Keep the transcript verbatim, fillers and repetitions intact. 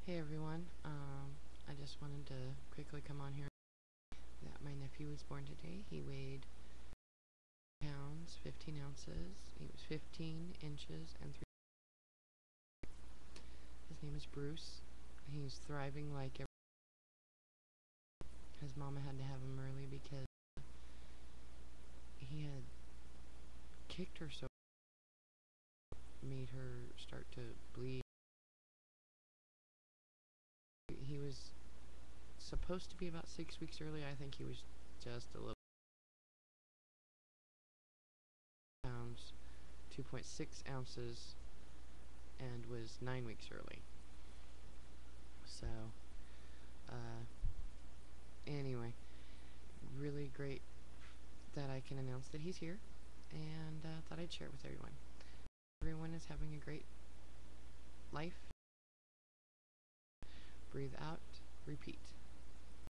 Hey everyone, um, I just wanted to quickly come on here that my nephew was born today. He weighed pounds, fifteen ounces. He was fifteen inches and three. His name is Bruce. He's thriving like every. His mama had to have him early because he had kicked her so made her start to bleed. He was supposed to be about six weeks early. I think he was just a little pounds, two point six ounces, and was nine weeks early. So, uh, anyway, really great that I can announce that he's here, and uh, thought I'd share it with everyone. Everyone is having a great life. Breathe out, repeat.